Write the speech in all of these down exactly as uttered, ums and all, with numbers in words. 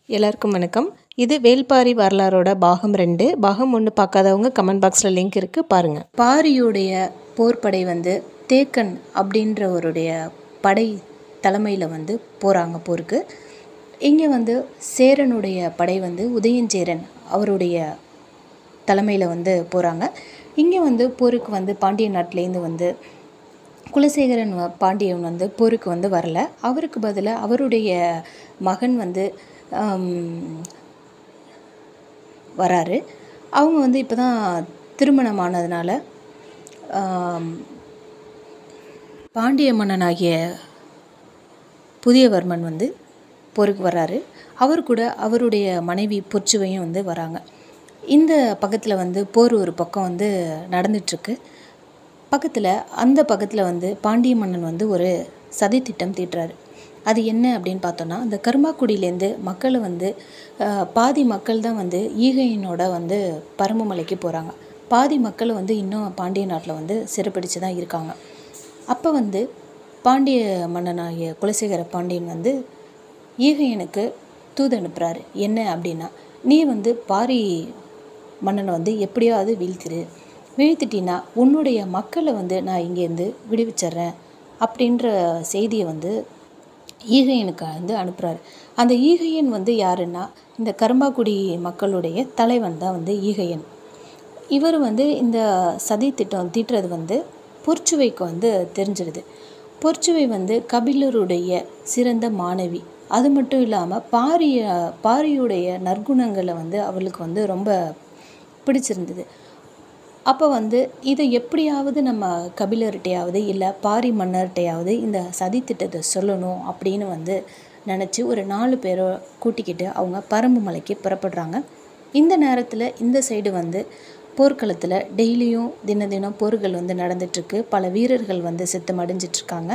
எல்லாருக்கும் வணக்கம். இது வேள்பாரி வரலாறோட பாகம் ரெண்டு. பாகம் ஒன்று பார்க்காதவங்க கமெண்ட் பாக்ஸில் லிங்க் இருக்குது, பாருங்கள். பாரியுடைய போர்ப்படை வந்து தேக்கன் அப்படின்றவருடைய படை தலைமையில் வந்து போகிறாங்க போருக்கு. இங்கே வந்து சேரனுடைய படை வந்து உதயஞ்சேரன் அவருடைய தலைமையில் வந்து போகிறாங்க. இங்கே வந்து போருக்கு வந்து பாண்டிய நாட்டிலேருந்து வந்து குலசேகரன் பாண்டியன் வந்து போருக்கு வந்து வரல. அவருக்கு பதிலாக அவருடைய மகன் வந்து வராரு. அவங்க வந்து இப்போ தான் திருமணமானதுனால பாண்டிய மன்னனாகிய புதியவர்மன் வந்து போருக்கு வராரு. அவர் கூட அவருடைய மனைவி பொற்சுவையும் வந்து வராங்க. இந்த பக்கத்தில் வந்து போர் ஒரு பக்கம் வந்து நடந்துட்டுருக்கு. பக்கத்தில் அந்த பக்கத்தில் வந்து பாண்டிய மன்னன் வந்து ஒரு சதி திட்டம் தீட்டுறாரு. அது என்ன அப்படின்னு பார்த்தோன்னா, அந்த கருமாக்குடியிலேருந்து மக்களை வந்து பாதி மக்கள் தான் வந்து ஈகையினோட வந்து பரம்புமலைக்கு போகிறாங்க. பாதி மக்கள் வந்து இன்னும் பாண்டிய நாட்டில் வந்து சிறைப்பிடிச்சு தான் இருக்காங்க. அப்போ வந்து பாண்டிய மன்னனாகிய குலசேகர பாண்டியன் வந்து ஈகையனுக்கு தூது அனுப்புகிறாரு. என்ன அப்படின்னா, நீ வந்து பாரி மன்னனை வந்து எப்படியாவது வீழ்த்திரு, வீழ்த்திட்டினா உன்னுடைய மக்களை வந்து நான் இங்கேருந்து விடுவிச்சிட்றேன் அப்படின்ற செய்தியை வந்து ஈகையனுக்கு வந்து அனுப்புகிறாரு. அந்த ஈகையன் வந்து யாருன்னா, இந்த கரும்பாக்குடி மக்களுடைய தலைவன் தான் வந்து ஈகையன். இவர் வந்து இந்த சதி திட்டம் தீட்டுறது வந்து பொற்சுவைக்கு வந்து தெரிஞ்சிடுது. பொற்சுவை வந்து கபிலருடைய சிறந்த மாணவி. அது மட்டும் இல்லாமல் பாரிய பாரியுடைய நற்குணங்களை வந்து அவளுக்கு வந்து ரொம்ப பிடிச்சிருந்தது. அப்போ வந்து இதை எப்படியாவது நம்ம கபிலர்கிட்டையாவது இல்லை பாரி மன்னர்கிட்டையாவது இந்த சதி திட்டத்தை சொல்லணும் அப்படின்னு வந்து நினச்சி ஒரு நாலு பேரை கூட்டிக்கிட்டு அவங்க பரம்பு மலைக்கு புறப்படுறாங்க. இந்த நேரத்தில் இந்த சைடு வந்து போர்க்களத்தில் டெய்லியும் தின தினம் போர்கள் வந்து நடந்துட்டுருக்கு. பல வீரர்கள் வந்து செத்து மடிஞ்சிட்ருக்காங்க.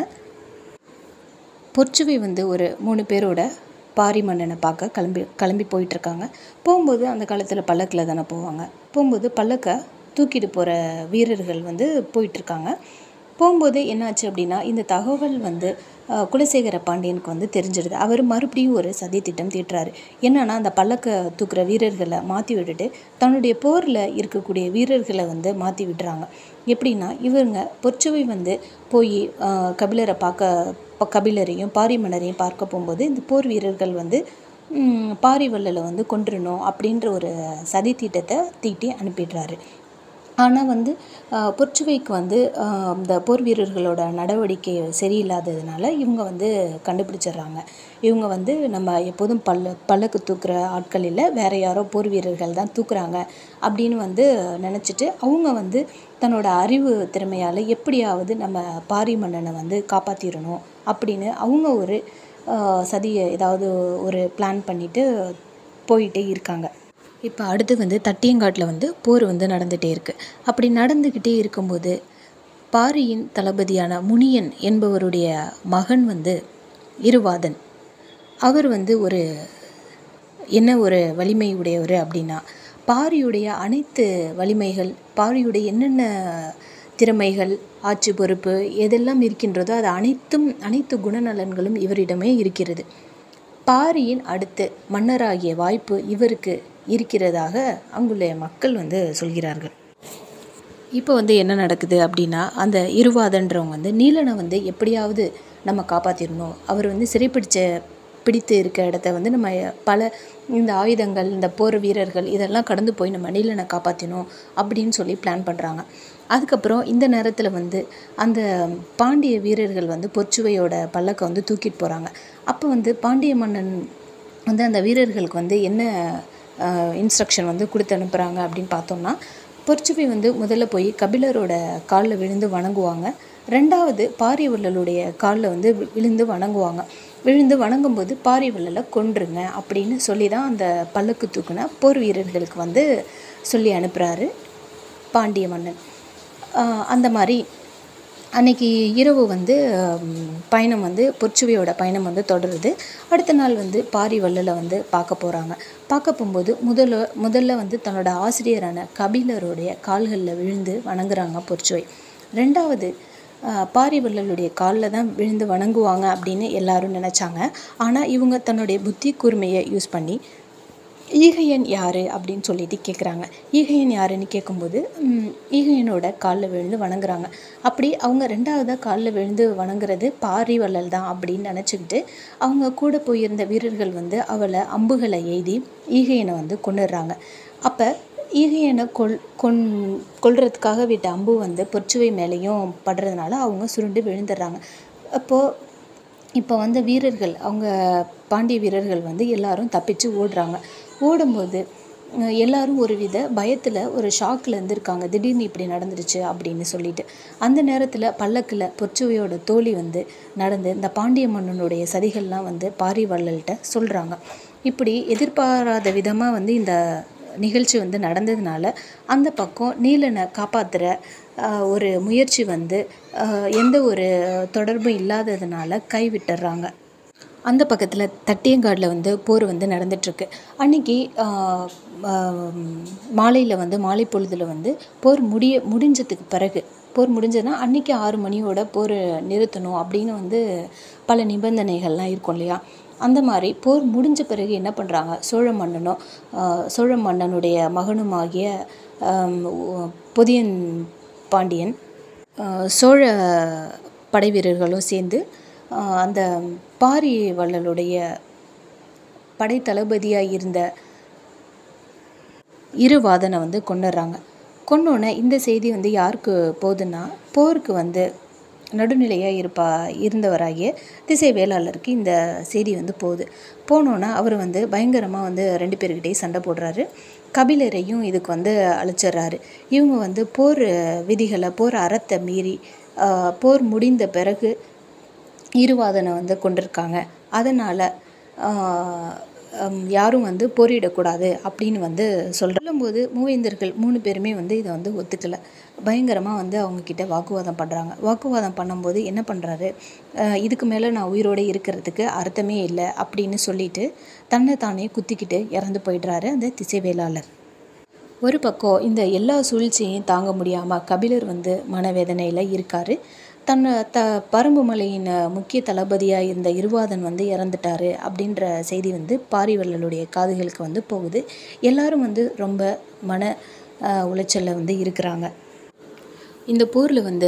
பொற்சுவை வந்து ஒரு மூணு பேரோட பாரி மன்னனை பார்க்க கிளம்பி கிளம்பி போயிட்டுருக்காங்க. போகும்போது அந்த காலத்தில் பல்லக்கில் தானே போவாங்க. போகும்போது பல்லக்கை தூக்கிட்டு போகிற வீரர்கள் வந்து போயிட்டுருக்காங்க. போகும்போது என்னாச்சு அப்படின்னா, இந்த தகவல் வந்து குலசேகர பாண்டியனுக்கு வந்து தெரிஞ்சிடுது. அவர் மறுபடியும் ஒரு சதி திட்டம் தீட்டுறாரு. என்னன்னா, அந்த பல்லக்கை தூக்குற வீரர்களை மாற்றி விட்டுட்டு தன்னுடைய போரில் இருக்கக்கூடிய வீரர்களை வந்து மாற்றி விடுறாங்க. எப்படின்னா, இவங்க பொற்சுவை வந்து போய் கபிலரை பார்க்க கபிலரையும் பாரி மன்னரையும் பார்க்க போகும்போது இந்த போர் வீரர்கள் வந்து பாரி வள்ளலை வந்து கொன்றுணும் அப்படின்ற ஒரு சதி திட்டத்தை தீட்டி அனுப்பிடுறாரு. ஆனால் வந்து பொற்சுவைக்கு வந்து இந்த போர் வீரர்களோட நடவடிக்கை சரியில்லாததுனால இவங்க வந்து கண்டுபிடிச்சிடுறாங்க. இவங்க வந்து நம்ம எப்போதும் பல்ல பல்லக்கு தூக்குற ஆட்கள் இல்லை, வேறு யாரோ போர் வீரர்கள் தான் தூக்குறாங்க அப்படின்னு வந்து நினச்சிட்டு அவங்க வந்து தன்னோட அறிவு திறமையால் எப்படியாவது நம்ம பாரி மன்னனை வந்து காப்பாற்றிடணும் அப்படின்னு அவங்க ஒரு சதியை ஏதாவது ஒரு பிளான் பண்ணிவிட்டு போயிட்டே இருக்காங்க. இப்போ அடுத்து வந்து தட்டியங்காட்டில் வந்து போர் வந்து நடந்துகிட்டே இருக்குது. அப்படி நடந்துக்கிட்டே இருக்கும்போது பாரியின் தளபதியான முனியன் என்பவருடைய மகன் வந்து இருவாதன், அவர் வந்து ஒரு என்ன ஒரு வலிமை உடையவர் அப்படின்னா, பாரியுடைய அனைத்து வலிமைகள், பாரியுடைய என்னென்ன திறமைகள், ஆட்சி பொறுப்பு எதெல்லாம் இருக்கின்றதோ அது அனைத்தும் அனைத்து குணநலன்களும் இவரிடமே இருக்கிறது. பாரியின் அடுத்து மன்னராகிய வாய்ப்பு இவருக்கு இருக்கிறதாக அங்குள்ள மக்கள் வந்து சொல்கிறார்கள். இப்போ வந்து என்ன நடக்குது அப்படின்னா, அந்த இருவாதன்றவங்க வந்து நீலனை வந்து எப்படியாவது நம்ம காப்பாற்றிடணும், அவர் வந்து சிறைப்பிடிச்ச பிடித்து இருக்க இடத்த வந்து நம்ம பல இந்த ஆயுதங்கள், இந்த போர் வீரர்கள் இதெல்லாம் கடந்து போய் நம்ம நீலனை காப்பாற்றணும் அப்படின்னு சொல்லி பிளான் பண்ணுறாங்க. அதுக்கப்புறம் இந்த நேரத்தில் வந்து அந்த பாண்டிய வீரர்கள் வந்து பொற்சுவையோட பல்லக்கை வந்து தூக்கிட்டு போகிறாங்க. அப்போ வந்து பாண்டிய மன்னன் வந்து அந்த வீரர்களுக்கு வந்து என்ன இன்ஸ்ட்ரக்ஷன் வந்து கொடுத்து அனுப்புகிறாங்க அப்படின்னு பார்த்தோம்னா, பொற்சுவை வந்து முதல்ல போய் கபிலரோட காலில் விழுந்து வணங்குவாங்க. ரெண்டாவது பாரி வள்ளலுடைய காலில் வந்து விழுந்து வணங்குவாங்க. விழுந்து வணங்கும்போது பாரி வள்ளலை கொன்றுங்க அப்படின்னு சொல்லி தான் அந்த பல்லக்கு தூக்குன போர் வீரர்களுக்கு வந்து சொல்லி அனுப்புகிறாரு பாண்டிய மன்னன். அந்த மாதிரி அன்றைக்கி இரவு வந்து பயணம் வந்து பொற்சுவையோட பயணம் வந்து தொடருது. அடுத்த நாள் வந்து பாரி வள்ளலை வந்து பார்க்க போகிறாங்க. பார்க்க போகும்போது முதல்ல முதல்ல வந்து தன்னோட ஆசிரியரான கபிலருடைய கால்களில் விழுந்து வணங்குறாங்க பொற்சுவை. ரெண்டாவது பாரிவள்ளலுடைய காலில் தான் விழுந்து வணங்குவாங்க அப்படின்னு எல்லாரும் நினச்சாங்க. ஆனால் இவங்க தன்னுடைய புத்தி கூர்மையை யூஸ் பண்ணி ஈகையன் யார் அப்படின்னு சொல்லிட்டு கேட்குறாங்க. ஈகையன் யாருன்னு கேட்கும்போது ஈகையனோட காலில் விழுந்து வணங்குறாங்க. அப்படி அவங்க ரெண்டாவதாக காலில் விழுந்து வணங்குறது பாரிவள்ளல் தான் அப்படின்னு நினச்சிக்கிட்டு அவங்க கூட போயிருந்த வீரர்கள் வந்து அவளை அம்புகளை எய்தி ஈகையனை வந்து கொன்னுடுறாங்க. அப்போ ஈகையனை கொல் கொன் கொல்றதுக்காக விட்ட அம்பு வந்து பொற்சுவை மேலேயும் படுறதுனால அவங்க சுருண்டு விழுந்துடுறாங்க. அப்போது இப்போ வந்து வீரர்கள் அவங்க பாண்டிய வீரர்கள் வந்து எல்லாரும் தப்பிச்சு ஓடுறாங்க. ஓடும்போது எல்லாரும் ஒரு வித பயத்தில் ஒரு ஷாக்கில் இருந்திருக்காங்க, திடீர்னு இப்படி நடந்துடுச்சு அப்படின்னு சொல்லிட்டு. அந்த நேரத்தில் பல்லக்கில் பொற்சுவையோட தோழி வந்து நடந்து இந்த பாண்டிய மன்னனுடைய சதிகள்லாம் வந்து பாரிவள்ளல்கிட்ட சொல்கிறாங்க. இப்படி எதிர்பாராத விதமாக வந்து இந்த நிகழ்ச்சி வந்து நடந்ததுனால அந்த பக்கம் நீலனை காப்பாற்றுற ஒரு முயற்சி வந்து எந்த ஒரு தொடர்பும் இல்லாததுனால கைவிட்டுறாங்க. அந்த பக்கத்தில் தட்டியங்காடில் வந்து போர் வந்து நடந்துகிட்ருக்கு. அன்றைக்கி மாலையில் வந்து மாலை பொழுதில் வந்து போர் முடிய முடிஞ்சதுக்கு பிறகு போர் முடிஞ்சதுன்னா அன்றைக்கி ஆறு மணியோட போர் நிறுத்தணும் அப்படின்னு வந்து பல நிபந்தனைகள்லாம் இருக்கும் இல்லையா. அந்த மாதிரி போர் முடிஞ்ச பிறகு என்ன பண்ணுறாங்க, சோழ மன்னனும் சோழ மன்னனுடைய மகனுமாகிய பொதியன் பாண்டியன் சோழ படை வீரர்களும் சேர்ந்து அந்த பாரிவள்ளலுடைய படை தளபதியாக இருந்த இருவாதனை வந்து கொன்னுடுறாங்க. கொன்னோன்னே இந்த செய்தி வந்து யாருக்கு போகுதுன்னா போருக்கு வந்து நடுநிலையாக இருப்பா இருந்தவராகிய திசை வேளாளருக்கு இந்த செய்தி வந்து போகுது. போனோன்னா அவர் வந்து பயங்கரமாக வந்து ரெண்டு பேர்கிட்டையும் சண்டை போடுறாரு. கபிலரையும் இதுக்கு வந்து அழைச்சிட்றாரு. இவங்க வந்து போர் விதிகளை போர் அறத்தை மீறி போர் முடிந்த பிறகு இருவாதனை வந்து கொண்டிருக்காங்க. அதனால் யாரும் வந்து போரிடக்கூடாது அப்படின்னு வந்து சொல்லும்போது மூவேந்தர்கள் மூணு பேருமே வந்து இதை வந்து ஒத்துக்கலை. பயங்கரமாக வந்து அவங்கக்கிட்ட வாக்குவாதம் பண்ணுறாங்க. வாக்குவாதம் பண்ணும்போது என்ன பண்ணுறாரு, இதுக்கு மேலே நான் உயிரோடு இருக்கிறதுக்கு அர்த்தமே இல்லை அப்படின்னு சொல்லிட்டு தன்னை தானே குத்திக்கிட்டு இறந்து போயிடுறாரு அந்த திசைவேளாளர். ஒரு பக்கம் இந்த எல்லா சூழ்ச்சியையும் தாங்க முடியாமல் கபிலர் வந்து மனவேதனையில் இருக்கார். தன்னை த பரம்புமலையின் முக்கிய தளபதியாக இருந்த இருவாதன் வந்து இறந்துட்டார் அப்படின்ற செய்தி வந்து பாரிவள்ளலுடைய காதுகளுக்கு வந்து போகுது. எல்லாரும் வந்து ரொம்ப மன உளைச்சலில் வந்து இருக்கிறாங்க. இந்த போரில் வந்து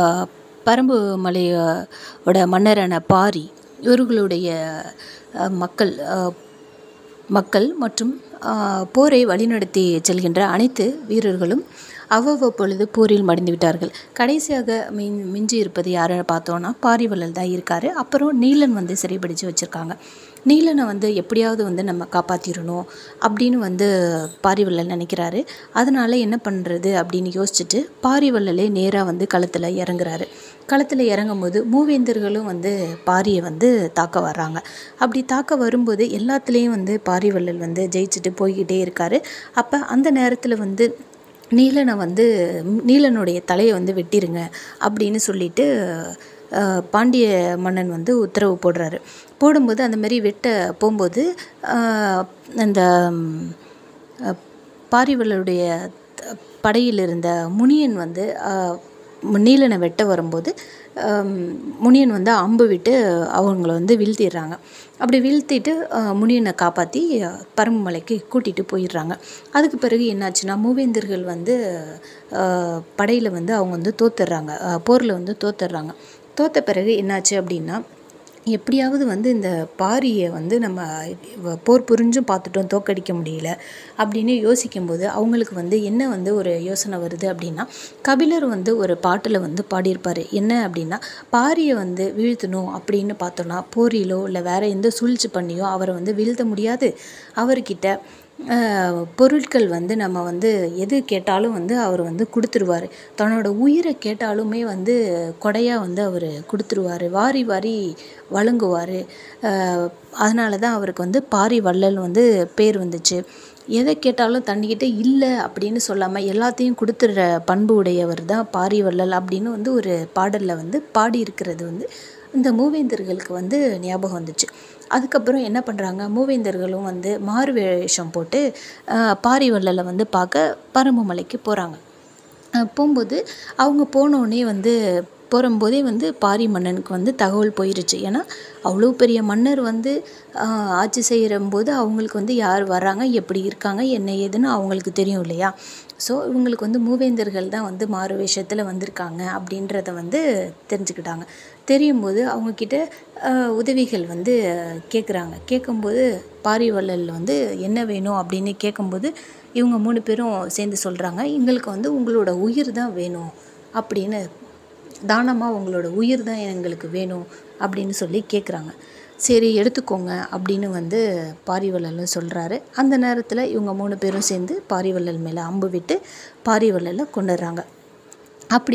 பரம்புமலையோட மன்னரான பாரி இவர்களுடைய மக்கள் மக்கள் மற்றும் போரை வழிநடத்தி செல்கின்ற அனைத்து வீரர்களும் அவ்வப்பொழுது போரில் மடிந்து விட்டார்கள். கடைசியாக மின் மிஞ்சி இருப்பது யாருன்னு பார்த்தோன்னா பாரிவள்ளல் தான் இருக்கார். அப்புறம் நீலன் வந்து சிறைப்பிடிச்சு வச்சுருக்காங்க. நீலனை வந்து எப்படியாவது வந்து நம்ம காப்பாற்றிடணும் அப்படின்னு வந்து பாரிவள்ளல் நினைக்கிறாரு. அதனால் என்ன பண்ணுறது அப்படின்னு யோசிச்சுட்டு பாரிவள்ளலே நேராக வந்து களத்தில் இறங்குறாரு. களத்தில் இறங்கும்போது மூவேந்தர்களும் வந்து பாரியை வந்து தாக்க வர்றாங்க. அப்படி தாக்க வரும்போது எல்லாத்துலேயும் வந்து பாரிவள்ளல் வந்து ஜெயிச்சுட்டு போய்கிட்டே இருக்கார். அப்போ அந்த நேரத்தில் வந்து நீலனை வந்து நீலனுடைய தலையை வந்து வெட்டிருங்க அப்படின்னு சொல்லிட்டு பாண்டிய மன்னன் வந்து உத்தரவு போடுறாரு. போடும்போது அந்த மாதிரி வெட்ட போகும்போது அந்த பாரிவள்ளலுடைய படையில் இருந்த முனியன் வந்து நீலனை வெட்ட வரும்போது முனியன் வந்து அம்பு விட்டு அவங்கள வந்து வீழ்த்திடுறாங்க. அப்படி வீழ்த்திட்டு முனியனை காப்பாற்றி பரம்புமலைக்கு கூட்டிகிட்டு போயிடுறாங்க. அதுக்கு பிறகு என்னாச்சுன்னா மூவேந்தர்கள் வந்து படையில் வந்து அவங்க வந்து தோத்துடுறாங்க, போரில் வந்து தோத்துடுறாங்க. தோற்ற பிறகு என்னாச்சு அப்படின்னா எப்படியாவது வந்து இந்த பாரியை வந்து நம்ம போர் புரிஞ்சும் பார்த்துட்டோம், தோக்கடிக்க முடியல அப்படின்னு யோசிக்கும்போது அவங்களுக்கு வந்து என்ன வந்து ஒரு யோசனை வருது அப்படின்னா கபிலர் வந்து ஒரு பாட்டில் வந்து பாடியிருப்பார். என்ன அப்படின்னா பாரியை வந்து வீழ்த்தணும் அப்படின்னு பார்த்தோன்னா போரிலோ இல்லை வேறு எந்த சூழ்ச்சி பண்ணியோ அவரை வந்து வீழ்த்த முடியாது. அவர்கிட்ட பொருட்கள் வந்து நம்ம வந்து எது கேட்டாலும் வந்து அவர் வந்து கொடுத்துருவார். தன்னோட உயிரை கேட்டாலுமே வந்து கொடையாக வந்து அவர் கொடுத்துருவார், வாரி வாரி வழங்குவார். அதனால தான் அவருக்கு வந்து பாரிவள்ளல் வந்து பேர் வந்துச்சு. எதை கேட்டாலும் தண்ணிக்கிட்ட இல்லை அப்படின்னு சொல்லாமல் எல்லாத்தையும் கொடுத்துடுற பண்பு உடையவர் தான் பாரிவள்ளல் அப்படின்னு வந்து ஒரு பாடலில் வந்து பாடியிருக்கிறது வந்து இந்த மூவேந்தர்களுக்கு வந்து ஞாபகம் வந்துச்சு. அதுக்கப்புறம் என்ன பண்ணுறாங்க, மூவேந்தர்களும் வந்து மாறு வேஷம் போட்டு பாரிவள்ளலை வந்து பார்க்க பரம்புமலைக்கு போகிறாங்க. போகும்போது அவங்க போனோடனே வந்து போகும்போதே வந்து பாரி மன்னனுக்கு வந்து தகவல் போயிருச்சு. ஏன்னா அவ்வளோ பெரிய மன்னர் வந்து ஆட்சி செய்கிறம்போது அவங்களுக்கு வந்து யார் வர்றாங்க, எப்படி இருக்காங்க, என்ன ஏதுன்னு அவங்களுக்கு தெரியும் இல்லையா? ஸோ இவங்களுக்கு வந்து மூவேந்தர்கள் தான் வந்து மாறு வேஷத்தில் வந்திருக்காங்க அப்படின்றத வந்து தெரிஞ்சுக்கிட்டாங்க. தெரியும்போது அவங்கக்கிட்ட உதவிகள் வந்து கேட்குறாங்க. கேட்கும்போது பாரிவள்ளல் வந்து என்ன வேணும் அப்படின்னு கேட்கும்போது இவங்க மூணு பேரும் சேர்ந்து சொல்கிறாங்க, எங்களுக்கு வந்து உங்களோட உயிர் தான் வேணும் அப்படின்னு, தானமாக உங்களோட உயிர் தான் எங்களுக்கு வேணும் அப்படின்னு சொல்லி கேட்குறாங்க. சரி எடுத்துக்கோங்க அப்படின்னு வந்து பாரிவள்ளலும் சொல்கிறாரு. அந்த நேரத்தில் இவங்க மூணு பேரும் சேர்ந்து பாரிவள்ளல் மேலே அம்பு விட்டு பாரிவள்ளலை கொண்டுடுறாங்க. அப்படி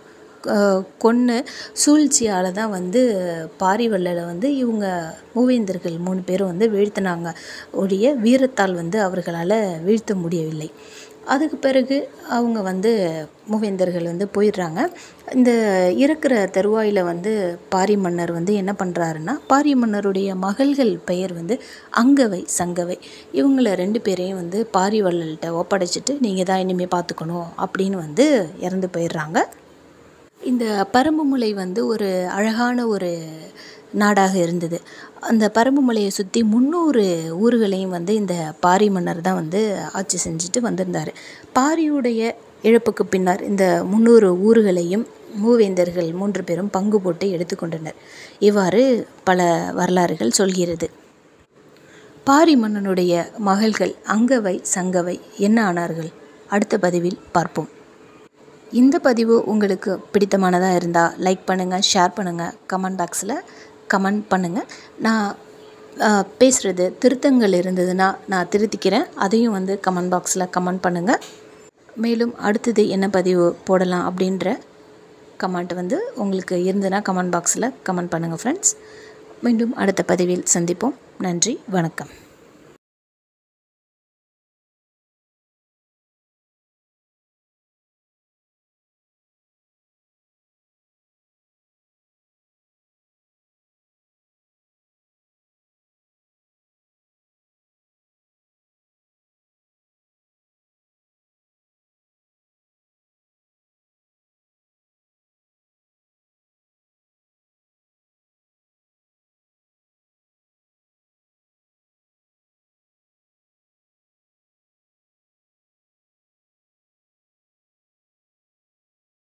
கொன்று சூழ்ச்சியால் தான் வந்து பாரிவள்ளலை வந்து இவங்க மூவேந்தர்கள் மூணு பேரும் வந்து வீழ்த்தினாங்க ஒழிய வீரத்தால் வந்து அவர்களால் வீழ்த்த முடியவில்லை. அதுக்கு பிறகு அவங்க வந்து மூவேந்தர்கள் வந்து போயிடுறாங்க. இந்த இறக்குற தருவாயில் வந்து பாரி மன்னர் வந்து என்ன பண்ணுறாருன்னா, பாரி மன்னருடைய மகள்கள் பெயர் வந்து அங்கவை, சங்கவை. இவங்கள ரெண்டு பேரையும் வந்து பாரிவள்ளல்கிட்ட ஒப்படைச்சிட்டு நீங்கள் தான் இனிமேல் பார்த்துக்கணும் அப்படின்னு வந்து இறந்து போயிடுறாங்க. இந்த பரம்புமலை வந்து ஒரு அழகான ஒரு நாடாக இருந்தது. அந்த பரம்புமலையை சுற்றி முந்நூறு ஊர்களையும் வந்து இந்த பாரி மன்னர் தான் வந்து ஆட்சி செஞ்சுட்டு வந்திருந்தார். பாரியுடைய இழப்புக்கு பின்னர் இந்த முந்நூறு ஊர்களையும் மூவேந்தர்கள் மூன்று பேரும் பங்கு போட்டு எடுத்துக்கொண்டனர். இவ்வாறு பல வரலாறுகள் சொல்கிறது. பாரி மன்னனுடைய மகள்கள் அங்கவை, சங்கவை என்ன ஆனார்கள்? அடுத்த பதிவில் பார்ப்போம். இந்த பதிவு உங்களுக்கு பிடித்தமானதாக இருந்தால் லைக் பண்ணுங்கள், ஷேர் பண்ணுங்கள், கமெண்ட் பாக்ஸில் கமெண்ட் பண்ணுங்கள். நான் பேசுகிறது திருத்தங்கள் இருந்ததுன்னா நான் திருத்திக்கிறேன், அதையும் வந்து கமெண்ட் பாக்ஸில் கமெண்ட் பண்ணுங்கள். மேலும் அடுத்தது என்ன பதிவு போடலாம் அப்படின்ற கமெண்ட் வந்து உங்களுக்கு இருந்ததுன்னா கமெண்ட் பாக்ஸில் கமெண்ட் பண்ணுங்கள் ஃப்ரெண்ட்ஸ். மீண்டும் அடுத்த பதிவில் சந்திப்போம். நன்றி, வணக்கம்.